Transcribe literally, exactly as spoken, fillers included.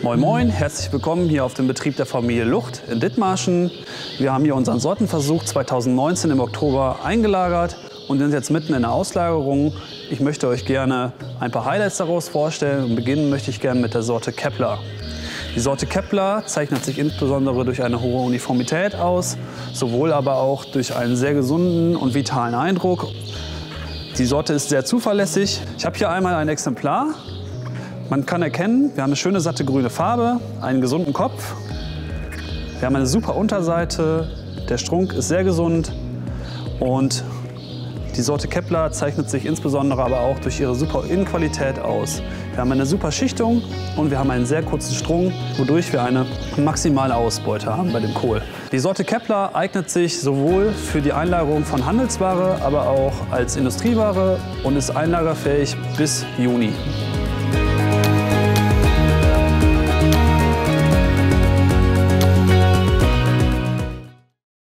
Moin Moin, herzlich willkommen hier auf dem Betrieb der Familie Lucht in Dithmarschen. Wir haben hier unseren Sortenversuch zweitausendneunzehn im Oktober eingelagert und sind jetzt mitten in der Auslagerung. Ich möchte euch gerne ein paar Highlights daraus vorstellen und beginnen möchte ich gerne mit der Sorte Kepler. Die Sorte Kepler zeichnet sich insbesondere durch eine hohe Uniformität aus, sowohl aber auch durch einen sehr gesunden und vitalen Eindruck. Die Sorte ist sehr zuverlässig. Ich habe hier einmal ein Exemplar. Man kann erkennen, wir haben eine schöne satte grüne Farbe, einen gesunden Kopf. Wir haben eine super Unterseite, der Strunk ist sehr gesund und die Sorte Kepler zeichnet sich insbesondere aber auch durch ihre super Innenqualität aus. Wir haben eine super Schichtung und wir haben einen sehr kurzen Strunk, wodurch wir eine maximale Ausbeute haben bei dem Kohl. Die Sorte Kepler eignet sich sowohl für die Einlagerung von Handelsware, aber auch als Industrieware und ist einlagerfähig bis Juni.